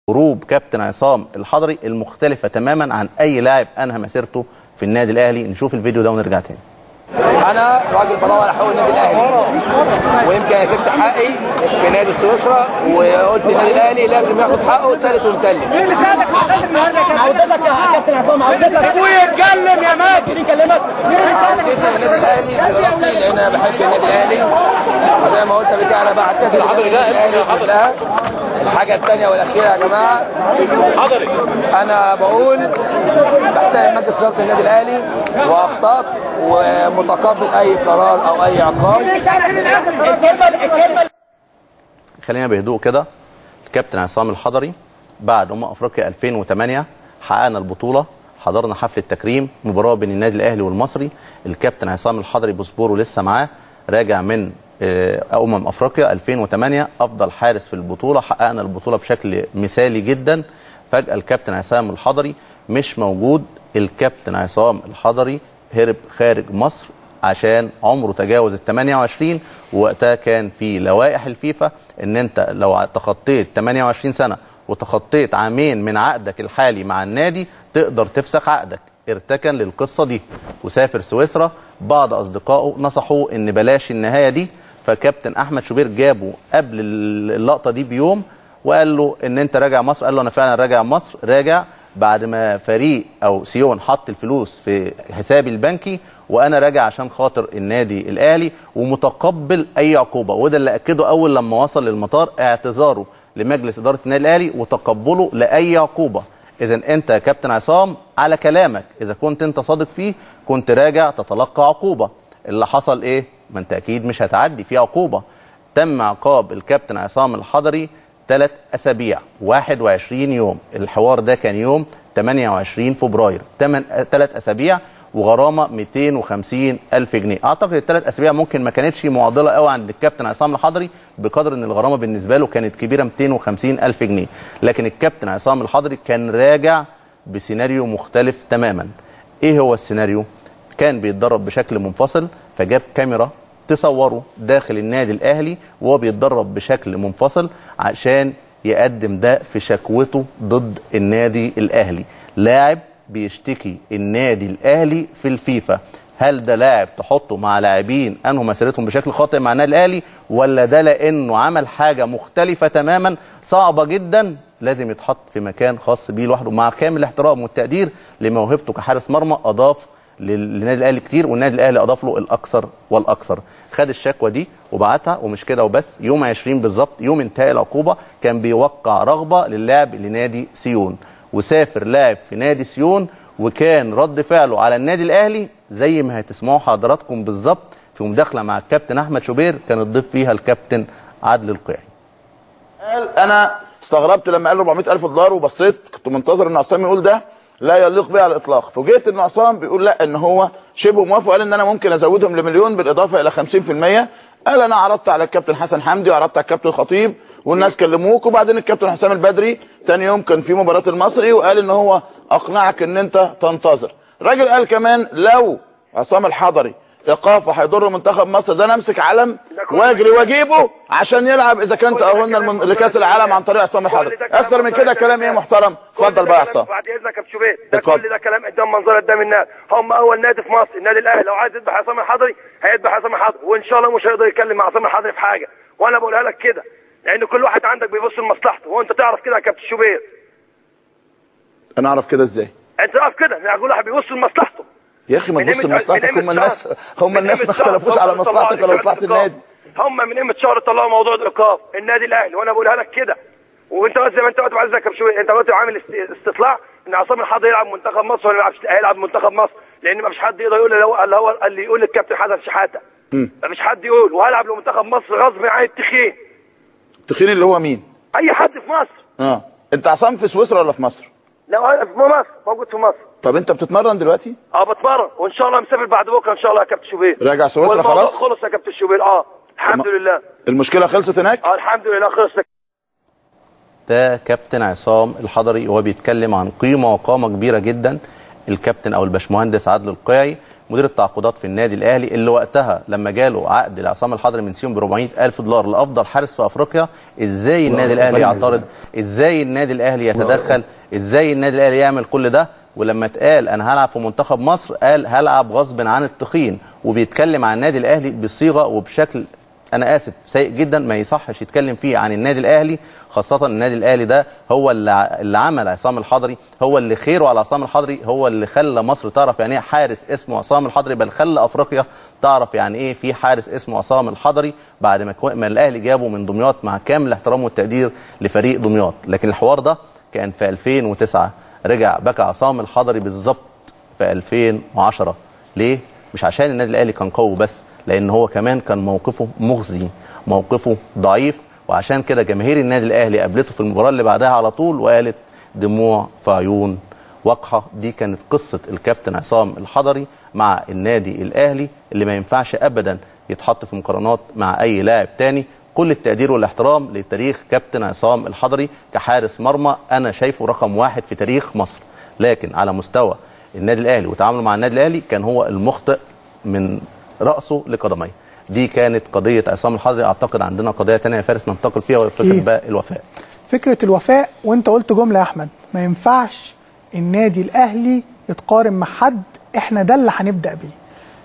هروب كابتن عصام الحضري المختلفة تماما عن أي لاعب أنهى مسيرته في النادي الأهلي. نشوف الفيديو ده ونرجع تاني. أنا راجل بدور على حقوق النادي الأهلي، ويمكن أنا سبت حقي في نادي سويسرا وقلت النادي الأهلي لازم ياخد حقه تالت ومتلت. مين اللي سابك؟ عودتك يا كابتن عصام، عودتك. ابويا اتكلم يا ماجد، مين كلمك؟ عودتي النادي الأهلي بإرادتي لأن أنا بحب النادي الأهلي، وزي ما قلت قبل كده أنا بعتذر النادي الأهلي كلها. الحاجة الثانية والأخيرة يا جماعة، أنا بقول بحترم مجلس إدارة النادي الأهلي وأخطأت ومتقبل أي قرار أو أي عقاب. خلينا بهدوء كده. الكابتن عصام الحضري بعد أفريقيا 2008 حققنا البطولة، حضرنا حفل التكريم، مباراة بين النادي الأهلي والمصري. الكابتن عصام الحضري باسبوره لسه معاه، راجع من أفريقيا 2008 أفضل حارس في البطولة، حققنا البطولة بشكل مثالي جدا. فجأة الكابتن عصام الحضري مش موجود. الكابتن عصام الحضري هرب خارج مصر عشان عمره تجاوز ال 28، ووقتها كان في لوائح الفيفا ان انت لو تخطيت 28 سنة وتخطيت عامين من عقدك الحالي مع النادي تقدر تفسخ عقدك. ارتكن للقصة دي وسافر سويسرا. بعض أصدقائه نصحوه ان بلاش النهاية دي، فكابتن احمد شوبير جابه قبل اللقطه دي بيوم وقال له ان انت راجع مصر. قال له انا فعلا راجع مصر. راجع بعد ما فريق او سيون حط الفلوس في حسابي البنكي، وانا راجع عشان خاطر النادي الاهلي ومتقبل اي عقوبه. وده اللي اكده اول لما وصل للمطار، اعتذاره لمجلس اداره النادي الاهلي وتقبله لاي عقوبه. اذا انت يا كابتن عصام على كلامك اذا كنت انت صادق فيه كنت راجع تتلقى عقوبه. اللي حصل ايه؟ ما انت اكيد مش هتعدي في عقوبه. تم عقاب الكابتن عصام الحضري 3 أسابيع 21 يوم. الحوار ده كان يوم 28 فبراير. 3 أسابيع وغرامه 250,000 جنيه. اعتقد ال3 أسابيع ممكن ما كانتش معضله قوي عند الكابتن عصام الحضري بقدر ان الغرامه بالنسبه له كانت كبيره 250,000 جنيه. لكن الكابتن عصام الحضري كان راجع بسيناريو مختلف تماما. ايه هو السيناريو؟ كان بيتدرب بشكل منفصل، فجاب كاميرا تصوره داخل النادي الاهلي وهو بيتدرب بشكل منفصل عشان يقدم ده في شكوته ضد النادي الاهلي. لاعب بيشتكي النادي الاهلي في الفيفا. هل ده لاعب تحطه مع لاعبين انهوا مسيرتهم بشكل خاطئ مع النادي الاهلي، ولا ده لانه عمل حاجه مختلفه تماما صعبه جدا لازم يتحط في مكان خاص بيه لوحده مع كامل الاحترام والتقدير لموهبته كحارس مرمى؟ اضاف للنادي الاهلي كتير، والنادي الاهلي اضاف له الاكثر والاكثر. خد الشكوى دي وبعتها، ومش كده وبس، يوم 20 بالظبط يوم انتهاء العقوبه كان بيوقع رغبه للعب لنادي سيون، وسافر لاعب في نادي سيون. وكان رد فعله على النادي الاهلي زي ما هتسمعوا حضراتكم بالظبط في مداخله مع الكابتن احمد شوبير كان الضيف فيها الكابتن عادل القيعي. قال انا استغربت لما قال $400,000 وبصيت كنت منتظر ان عصام يقول ده لا يليق بي على الاطلاق. فوجئت ان عصام بيقول لا، ان هو شبه موافق، قال ان انا ممكن ازودهم ل1,000,000 بالاضافه الى 50%. قال انا عرضت على الكابتن حسن حمدي وعرضت على الكابتن الخطيب والناس كلموك، وبعدين الكابتن حسام البدري تاني يوم كان في مباراه المصري وقال ان هو اقنعك ان انت تنتظر. الراجل قال كمان لو عصام الحضري ايقافه هيضر منتخب مصر ده انا امسك علم واجري واجيبه عشان يلعب اذا كان تاهلنا لكاس العالم عن طريق عصام الحضري. اكتر من كده كلام ايه محترم؟ اتفضل بقى يا عصام. بعد اذنك يا شوبير، ده كل ده كلام قدام منظر قدام الناس. هم اول نادي في مصر النادي الاهلي، لو عايز يذبح عصام الحضري هيذبح عصام الحضري، وان شاء الله مش هيقدر يتكلم مع عصام الحضري في حاجه. وانا بقولها لك كده لان كل واحد عندك بيبص لمصلحته، وانت تعرف كده يا كابتن شوبير. انا اعرف كده ازاي؟ انت تعرف كده يعني كل واحد بيبص لمصلحته. يا اخي ما تبص لمصلحتك، هم الناس ما اختلفوش على مصلحتك ولا مصلحه النادي. هم من قيمه شهر طلعوا موضوع الايقاف النادي الاهلي، وانا بقولها لك كده. وانت زي ما انت قلت بعد ذلك شويه، انت قلت عامل استطلاع ان عصام الحضري يلعب منتخب مصر ولا هيلعب منتخب مصر، لان ما فيش حد يقدر يقول اللي يقول للكابتن حسن شحاته. ما فيش حد يقول وهلعب لمنتخب مصر غصب عن التخين. التخين اللي هو مين؟ اي حد في مصر. انت عصام في سويسرا ولا في مصر؟ لا في مصر، موجود في مصر. طب انت بتتمرن دلوقتي؟ بتمرن، وان شاء الله مسافر بعد بكره ان شاء الله يا كابتن شوبير. راجع سويسرا خلاص؟ خلص يا كابتن شوبير. الحمد لله. المشكله خلصت هناك؟ الحمد لله خلصت. ده كابتن عصام الحضري وهو بيتكلم عن قيمه وقامه كبيره جدا. الكابتن او الباشمهندس عادل القيعي مدير التعاقدات في النادي الاهلي، اللي وقتها لما جاله عقد لعصام الحضري من سيون ب 400,000 دولار لافضل حارس في افريقيا، ازاي النادي الاهلي يعترض؟ ازاي النادي الاهلي يتدخل؟ ازاي النادي الاهلي يعمل كل ده؟ ولما اتقال انا هلعب في منتخب مصر قال هلعب غصب عن التخين، وبيتكلم عن النادي الاهلي بصيغه وبشكل انا اسف سيء جدا ما يصحش يتكلم فيه عن النادي الاهلي، خاصه النادي الاهلي ده هو اللي عمل عصام الحضري، هو اللي خيره على عصام الحضري، هو اللي خلى مصر تعرف يعني ايه حارس اسمه عصام الحضري، بل خلى افريقيا تعرف يعني ايه في حارس اسمه عصام الحضري بعد ما الاهلي جابه من دمياط، مع كامل الاحترام والتقدير لفريق دمياط. لكن الحوار ده كان في 2009، رجع بكى عصام الحضري بالظبط في 2010. ليه؟ مش عشان النادي الاهلي كان قوي بس، لان هو كمان كان موقفه مخزي، موقفه ضعيف، وعشان كده جماهير النادي الاهلي قابلته في المباراه اللي بعدها على طول وقالت دموع في عيون وقحه. دي كانت قصه الكابتن عصام الحضري مع النادي الاهلي، اللي ما ينفعش ابدا يتحط في مقارنات مع اي لاعب تاني. كل التقدير والاحترام لتاريخ كابتن عصام الحضري كحارس مرمى، انا شايفه رقم 1 في تاريخ مصر، لكن على مستوى النادي الاهلي وتعامله مع النادي الاهلي كان هو المخطئ من رأسه لقدميه. دي كانت قضية عصام الحضري. أعتقد عندنا قضية تانية يا فارس ننتقل فيها، وفكرة بقى الوفاء. فكرة الوفاء، وانت قلت جملة يا أحمد، ما ينفعش النادي الأهلي يتقارن مع حد، احنا ده اللي هنبدأ بيه.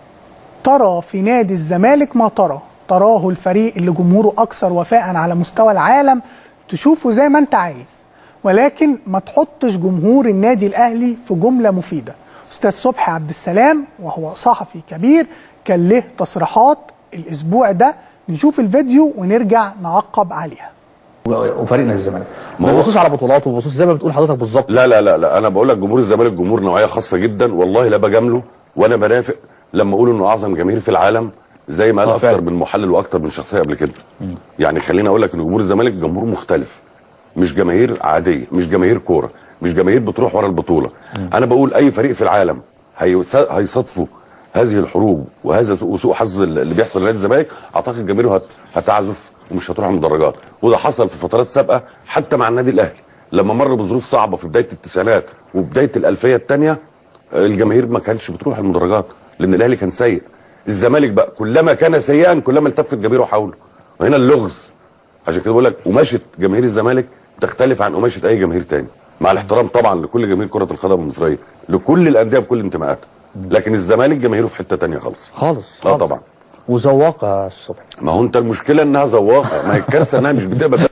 ترى في نادي الزمالك ما تراه الفريق اللي جمهوره أكثر وفاء على مستوى العالم، تشوفه زي ما انت عايز، ولكن ما تحطش جمهور النادي الأهلي في جملة مفيدة. أستاذ صبحي عبد السلام وهو صحفي كبير كان له تصريحات الأسبوع ده، نشوف الفيديو ونرجع نعقب عليها. وفريق نادي الزمالك ما بيبصوش على بطولاته، وبيبصوش زي ما بتقول حضرتك بالظبط. لا لا لا لا، انا بقول لك جمهور الزمالك جمهور نوعيه خاصه جدا، والله لا بجامله وانا بنافق لما اقول انه اعظم جماهير في العالم، زي ما قال اكتر من محلل واكتر من شخصيه قبل كده. يعني خليني اقول لك ان جمهور الزمالك جمهور مختلف، مش جماهير عاديه، مش جماهير كوره، مش جماهير بتروح ورا البطوله. انا بقول اي فريق في العالم هيصادفوا هذه الحروب وهذا سوء حظ اللي بيحصل لنادي الزمالك، اعتقد جماهيره هتعزف ومش هتروح المدرجات. وده حصل في فترات سابقه حتى مع النادي الاهلي لما مر بظروف صعبه في بدايه التسعينات وبدايه الالفيه الثانيه، الجماهير ما كانتش بتروح المدرجات لان الاهلي كان سيء. الزمالك بقى كلما كان سيئا كلما التفت جماهيره حوله، وهنا اللغز. عشان كده بقول لك قماشه جماهير الزمالك تختلف عن قماشه اي جماهير ثاني، مع الاحترام طبعا لكل جماهير كره القدم المصريه، لكل الانديه بكل انتماءاتها، لكن الزمالك جماهيره في حته ثانيه خالص خالص. لا طبعا. وزواقه الصبح. ما هو انت المشكله انها زواقه، ما هي الكارثه انها مش بتقبل.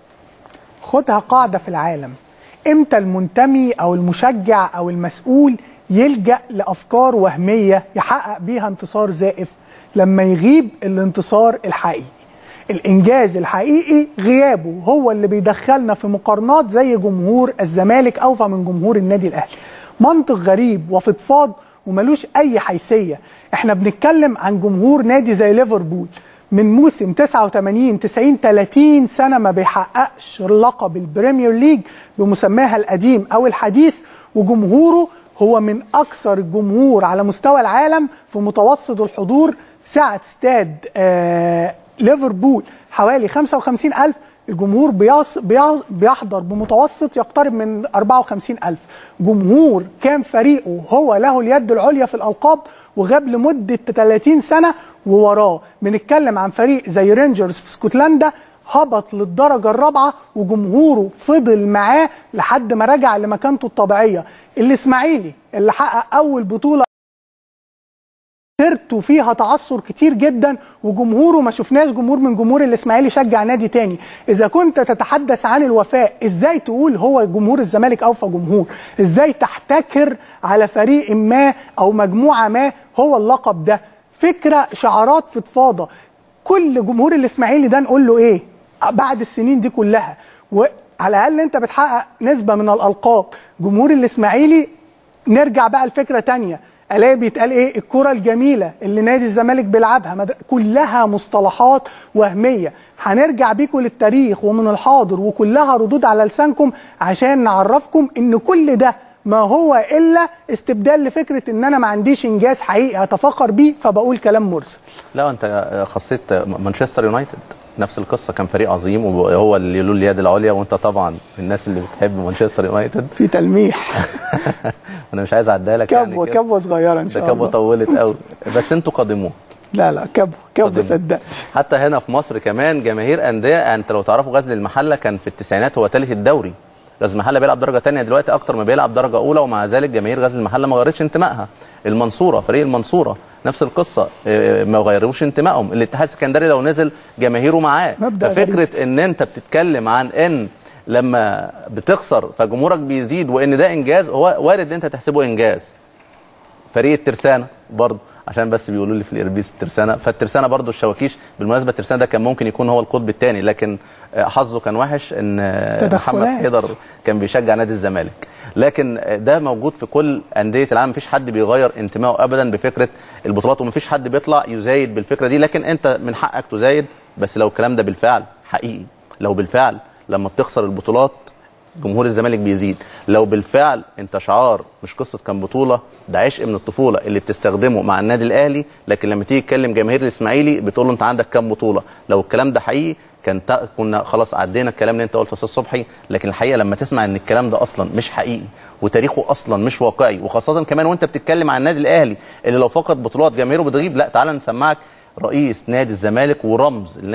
خدها قاعده في العالم، امتى المنتمي او المشجع او المسؤول يلجأ لافكار وهميه يحقق بيها انتصار زائف؟ لما يغيب الانتصار الحقيقي. الانجاز الحقيقي غيابه هو اللي بيدخلنا في مقارنات زي جمهور الزمالك اوفى من جمهور النادي الاهلي. منطق غريب وفضفاض وملوش اي حيثيه. احنا بنتكلم عن جمهور نادي زي ليفربول من موسم 89 90 30 سنه ما بيحققش لقب البريمير ليج بمسماها القديم او الحديث، وجمهوره هو من اكثر الجمهور على مستوى العالم في متوسط الحضور. سعة استاد ليفربول حوالي 55,000، الجمهور بيحضر بمتوسط يقترب من 54,000. جمهور كان فريقه هو له اليد العليا في الألقاب وغاب لمدة 30 سنة ووراه. بنتكلم عن فريق زي رينجرز في اسكتلندا هبط للدرجة الرابعة وجمهوره فضل معاه لحد ما رجع لمكانته الطبيعية. الإسماعيلي اللي حقق أول بطولة سيرته فيها تعثر كتير جدا وجمهوره ما شفناش جمهور من جمهور الاسماعيلي شجع نادي تاني. اذا كنت تتحدث عن الوفاء، ازاي تقول هو جمهور الزمالك اوفى جمهور؟ ازاي تحتكر على فريق ما او مجموعه ما هو اللقب ده؟ فكره شعارات فضفاضه. كل جمهور الاسماعيلي ده نقول له ايه بعد السنين دي كلها؟ وعلى الاقل انت بتحقق نسبه من الالقاب. جمهور الاسماعيلي نرجع بقى لفكره تانيه، الاقي بيتقال ايه؟ الكره الجميله اللي نادي الزمالك بيلعبها، كلها مصطلحات وهميه. هنرجع بيكم للتاريخ ومن الحاضر وكلها ردود على لسانكم عشان نعرفكم ان كل ده ما هو الا استبدال لفكره ان انا ما عنديش انجاز حقيقي اتفاخر بيه فبقول كلام مرسل. لا انت خصيت مانشستر يونايتد، نفس القصه، كان فريق عظيم وهو اللي له اليد العليا، وانت طبعا من الناس اللي بتحب مانشستر يونايتد. في تلميح. انا مش عايز اعديها لك يعني كبوه كبوه صغيره ان شاء الله. كبوه طولت قوي بس انتوا قادموه. لا كبوه صدق. حتى هنا في مصر كمان جماهير انديه، انت لو تعرفوا غزل المحله كان في التسعينات هو ثالث الدوري. غزل المحله بيلعب درجه ثانيه دلوقتي اكتر ما بيلعب درجه اولى، ومع ذلك جماهير غزل المحله ما غيرتش انتمائها. المنصوره، فريق المنصوره نفس القصه، ما غيروش انتمائهم. الاتحاد السكندري لو نزل جماهيره معاه. ففكره ان انت بتتكلم عن ان لما بتخسر فجمهورك بيزيد وان ده انجاز، هو وارد ان انت تحسبه انجاز. فريق الترسانه برضه، عشان بس بيقولوا لي في الاربيس الترسانه، فالترسانه برضه الشواكيش بالمناسبه، الترسانه ده كان ممكن يكون هو القطب الثاني، لكن حظه كان وحش ان محمد حيدر كان بيشجع نادي الزمالك. لكن ده موجود في كل انديه العالم، مفيش حد بيغير انتمائه ابدا بفكره البطولات، ومفيش حد بيطلع يزايد بالفكره دي. لكن انت من حقك تزايد، بس لو الكلام ده بالفعل حقيقي، لو بالفعل لما بتخسر البطولات جمهور الزمالك بيزيد، لو بالفعل انت شعار مش قصه كان بطوله، ده عشق من الطفوله اللي بتستخدمه مع النادي الاهلي، لكن لما تيجي تكلم جماهير الاسماعيلي بتقول له انت عندك كام بطوله. لو الكلام ده حقيقي كنا خلاص عدينا الكلام اللي انت قلته يا استاذ صبحي. لكن الحقيقه لما تسمع ان الكلام ده اصلا مش حقيقي وتاريخه اصلا مش واقعي، وخاصه كمان وانت بتتكلم عن النادي الاهلي اللي لو فقد بطولات جماهيره بتغيب، لا تعالى نسمعك رئيس نادي الزمالك ورمز